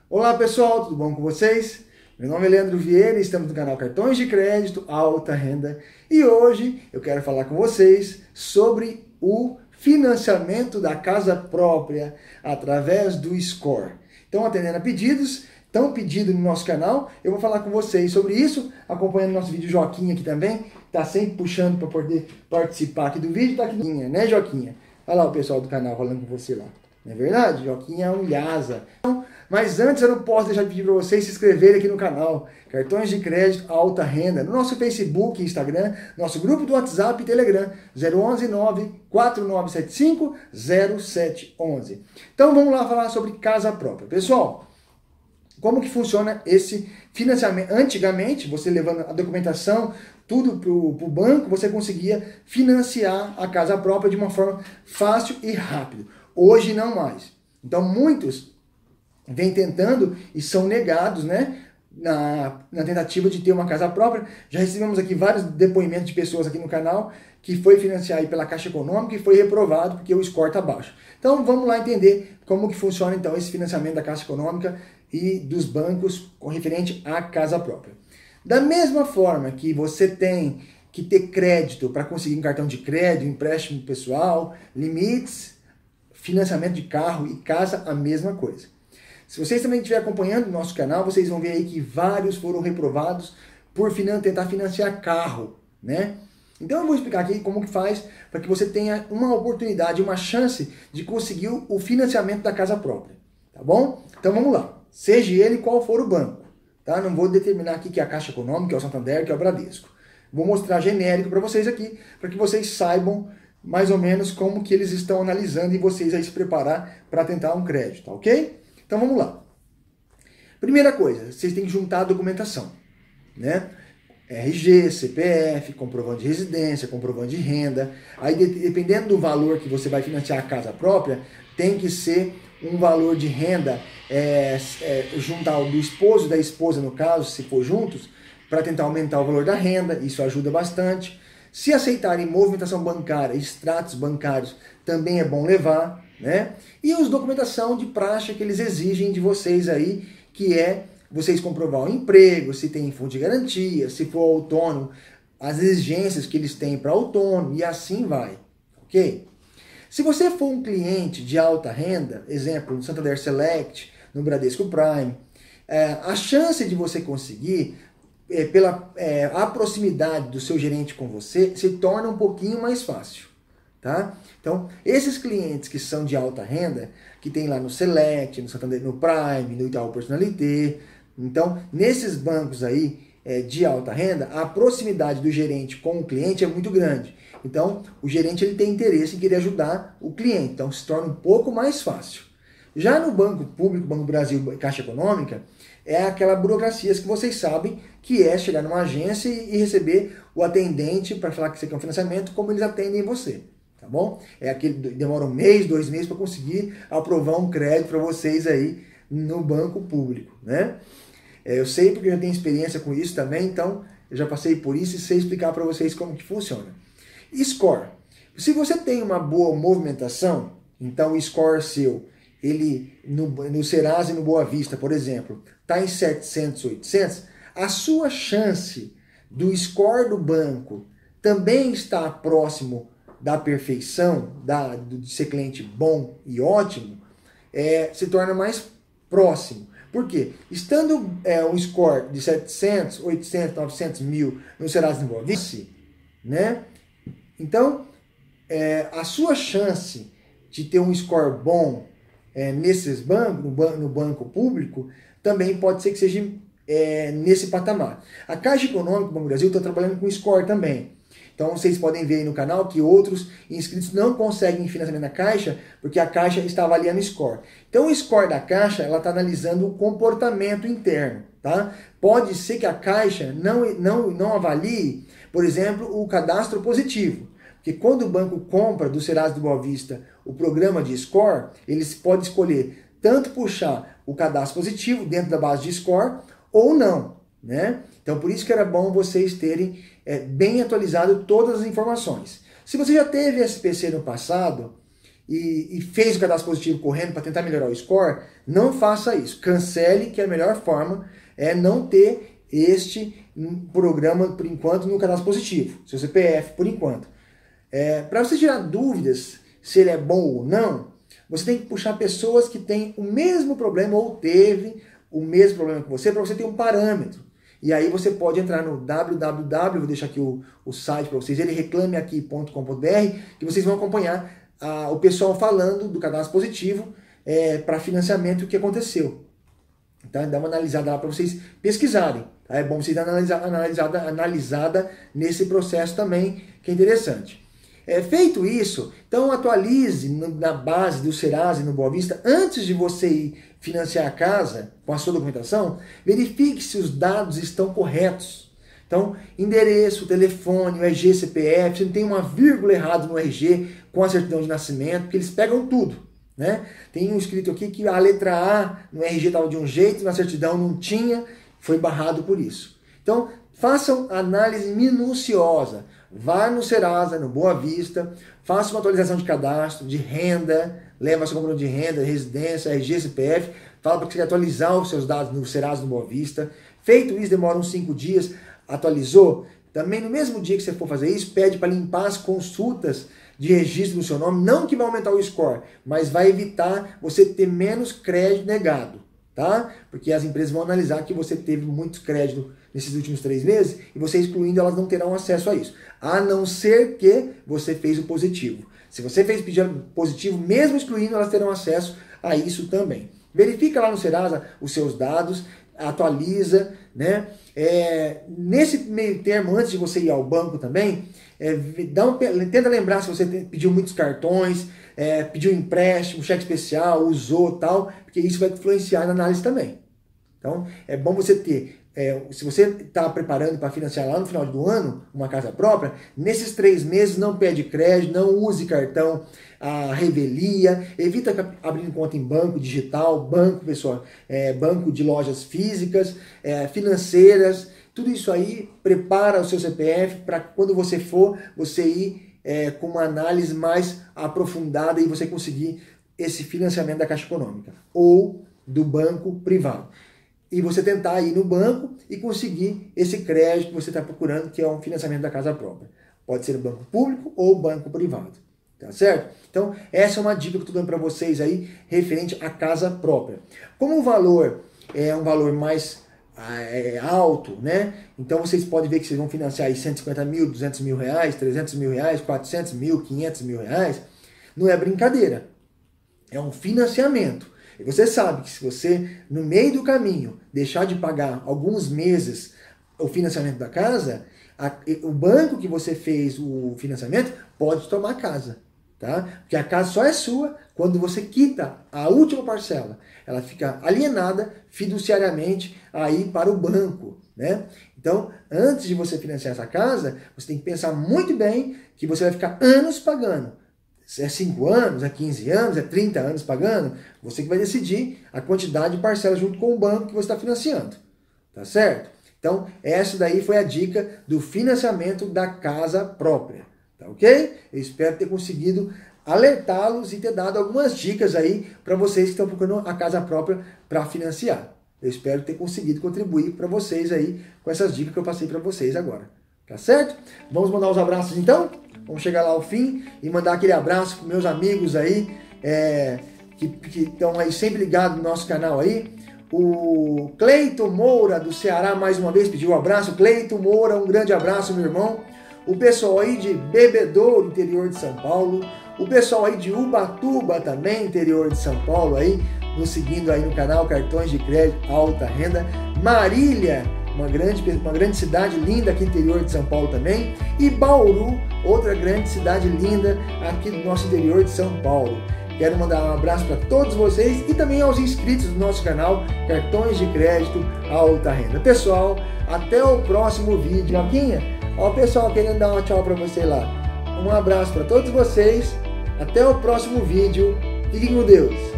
Olá pessoal, tudo bom com vocês? Meu nome é Leandro Vieira e estamos no canal Cartões de Crédito Alta Renda e hoje eu quero falar com vocês sobre o financiamento da casa própria através do Score. Então, atendendo a pedidos, tão pedido no nosso canal, eu vou falar com vocês sobre isso, acompanhando nosso vídeo. Joquinha aqui também, tá sempre puxando para poder participar aqui do vídeo, tá aqui, né Joquinha? Olha lá o pessoal do canal falando com você lá. Não é verdade? Joquinha é um lhasa. Mas antes eu não posso deixar de pedir para vocês se inscreverem aqui no canal Cartões de Crédito Alta Renda, no nosso Facebook e Instagram, nosso grupo do WhatsApp e Telegram, 011 94975 0711. Então vamos lá falar sobre casa própria. Pessoal, como que funciona esse financiamento? Antigamente, você levando a documentação, tudo para o banco, você conseguia financiar a casa própria de uma forma fácil e rápida. Hoje não mais. Então muitos vêm tentando e são negados, né? Na tentativa de ter uma casa própria. Já recebemos aqui vários depoimentos de pessoas aqui no canal que foi financiar aí pela Caixa Econômica e foi reprovado porque o score está baixo. Então vamos lá entender como que funciona então esse financiamento da Caixa Econômica e dos bancos com referente à casa própria. Da mesma forma que você tem que ter crédito para conseguir um cartão de crédito, empréstimo pessoal, limites, financiamento de carro e casa, a mesma coisa. Se vocês também estiverem acompanhando o nosso canal, vocês vão ver aí que vários foram reprovados por tentar financiar carro, né? Então eu vou explicar aqui como que faz para que você tenha uma oportunidade, uma chance de conseguir o financiamento da casa própria, tá bom? Então vamos lá, seja ele qual for o banco, tá? Não vou determinar aqui que é a Caixa Econômica, que é o Santander, que é o Bradesco. Vou mostrar genérico para vocês aqui, para que vocês saibam mais ou menos como que eles estão analisando e vocês aí se preparar para tentar um crédito, tá ok? Então vamos lá. Primeira coisa, vocês têm que juntar a documentação, né? RG, CPF, comprovante de residência, comprovante de renda. Aí dependendo do valor que você vai financiar a casa própria, tem que ser um valor de renda, juntar o do esposo, da esposa no caso, se for juntos, para tentar aumentar o valor da renda, isso ajuda bastante. Se aceitarem movimentação bancária, extratos bancários, também é bom levar, né? E as documentação de praxe que eles exigem de vocês aí, que é vocês comprovar o emprego, se tem fundo de garantia, se for autônomo, as exigências que eles têm para autônomo e assim vai, ok? Se você for um cliente de alta renda, exemplo, no Santander Select, no Bradesco Prime, a chance de você conseguir a proximidade do seu gerente com você, se torna um pouquinho mais fácil, tá? Então, esses clientes que são de alta renda, que tem lá no Select, no Santander, no Prime, no Itaú Personalité, então, nesses bancos aí de alta renda, a proximidade do gerente com o cliente é muito grande. Então, o gerente ele tem interesse em querer ajudar o cliente, então se torna um pouco mais fácil. Já no Banco Público, Banco Brasil, Caixa Econômica, é aquela burocracia que vocês sabem que é chegar numa agência e receber o atendente para falar que você quer um financiamento, como eles atendem você, tá bom? É aquele demora 1 mês, 2 meses para conseguir aprovar um crédito para vocês aí no Banco Público, né? Eu sei porque eu já tenho experiência com isso também, então eu já passei por isso e sei explicar para vocês como que funciona. Score. Se você tem uma boa movimentação, então o score seu, ele no Serasa e no Boa Vista, por exemplo, está em 700, 800, a sua chance do score do banco também está próximo da perfeição, de ser cliente bom e ótimo, se torna mais próximo. Por quê? Estando um score de 700, 800, 900 mil no Serasa e no Boa Vista, né? Então, a sua chance de ter um score bom nesses bancos, no banco público, também pode ser que seja nesse patamar. A Caixa Econômica do Banco do Brasil está trabalhando com score também. Então vocês podem ver aí no canal que outros inscritos não conseguem financiamento na Caixa porque a Caixa está avaliando o score. Então o score da Caixa ela está analisando o comportamento interno, tá? Pode ser que a Caixa não avalie, por exemplo, o cadastro positivo. Porque quando o banco compra do Serasa do Boa Vista o programa de score, eles podem escolher tanto puxar o cadastro positivo dentro da base de score ou não, né? Então por isso que era bom vocês terem bem atualizado todas as informações. Se você já teve SPC no passado e fez o cadastro positivo correndo para tentar melhorar o score, não faça isso. Cancele, que a melhor forma é não ter este programa, por enquanto, no cadastro positivo, seu CPF, por enquanto. Para você tirar dúvidas se ele é bom ou não, você tem que puxar pessoas que têm o mesmo problema ou teve o mesmo problema que você, para você ter um parâmetro. E aí você pode entrar no www, vou deixar aqui o site para vocês, reclameaqui.com.br, que vocês vão acompanhar o pessoal falando do cadastro positivo para financiamento, o que aconteceu. Então, dá uma analisada lá para vocês pesquisarem. Tá? É bom vocês darem uma analisada nesse processo também, que é interessante. Feito isso, então atualize na base do Serasa e no Boa Vista, antes de você ir financiar a casa com a sua documentação, verifique se os dados estão corretos. Então, endereço, telefone, o RG, CPF, se não tem uma vírgula errada no RG com a certidão de nascimento, porque eles pegam tudo. Né? Tem um escrito aqui que a letra A no RG estava de um jeito, na certidão não tinha, foi barrado por isso. Então, façam análise minuciosa. Vá no Serasa, no Boa Vista, faça uma atualização de cadastro, de renda, leva seu comprovante de renda, residência, RG, CPF, fala para que você quer atualizar os seus dados no Serasa, no Boa Vista. Feito isso, demora uns 5 dias, atualizou. Também no mesmo dia que você for fazer isso, pede para limpar as consultas de registro no seu nome, não que vai aumentar o score, mas vai evitar você ter menos crédito negado, tá? Porque as empresas vão analisar que você teve muito crédito nesses últimos 3 meses e você excluindo, elas não terão acesso a isso, a não ser que você fez o positivo. Se você fez pedido positivo, mesmo excluindo, elas terão acesso a isso também. Verifica lá no Serasa os seus dados, atualiza, né? Nesse meio termo, antes de você ir ao banco também, tenta lembrar se você pediu muitos cartões, pediu empréstimo, cheque especial, usou tal, porque isso vai influenciar na análise também. Então, é bom você ter, se você está preparando para financiar lá no final do ano uma casa própria, nesses 3 meses não pede crédito, não use cartão a revelia, evita abrir conta em banco digital, banco, pessoal, banco de lojas físicas, financeiras, tudo isso aí prepara o seu CPF para quando você for, você ir com uma análise mais aprofundada e você conseguir esse financiamento da Caixa Econômica ou do banco privado. E você tentar ir no banco e conseguir esse crédito que você está procurando, que é um financiamento da casa própria. Pode ser o banco público ou o banco privado. Tá certo? Então, essa é uma dica que eu estou dando para vocês aí, referente à casa própria. Como o valor é um valor mais alto, né? Então, vocês podem ver que vocês vão financiar aí 150 mil, 200 mil reais, 300 mil reais, 400 mil, 500 mil reais. Não é brincadeira. É um financiamento. E você sabe que se você, no meio do caminho, deixar de pagar alguns meses o financiamento da casa, o banco que você fez o financiamento pode tomar a casa, tá? Porque a casa só é sua quando você quita a última parcela. Ela fica alienada fiduciariamente aí para o banco, né? Então, antes de você financiar essa casa, você tem que pensar muito bem que você vai ficar anos pagando. Se é 5 anos, é 15 anos, é 30 anos pagando, você que vai decidir a quantidade de parcelas junto com o banco que você está financiando. Tá certo? Então, essa daí foi a dica do financiamento da casa própria. Tá ok? Eu espero ter conseguido alertá-los e ter dado algumas dicas aí para vocês que estão procurando a casa própria para financiar. Eu espero ter conseguido contribuir para vocês aí com essas dicas que eu passei para vocês agora. Tá certo? Vamos mandar os abraços então? Vamos chegar lá ao fim e mandar aquele abraço para meus amigos aí, que estão aí sempre ligados no nosso canal aí. O Cleiton Moura, do Ceará, mais uma vez pediu um abraço. Cleiton Moura, um grande abraço, meu irmão. O pessoal aí de Bebedouro, interior de São Paulo. O pessoal aí de Ubatuba também, interior de São Paulo aí, nos seguindo aí no canal Cartões de Crédito Alta Renda. Marília, uma grande cidade linda aqui no interior de São Paulo também. E Bauru, outra grande cidade linda aqui no nosso interior de São Paulo. Quero mandar um abraço para todos vocês e também aos inscritos do nosso canal Cartões de Crédito Alta Renda. Pessoal, até o próximo vídeo. Joquinha, ó o pessoal querendo dar um tchau para você lá. Um abraço para todos vocês. Até o próximo vídeo. Fiquem com Deus.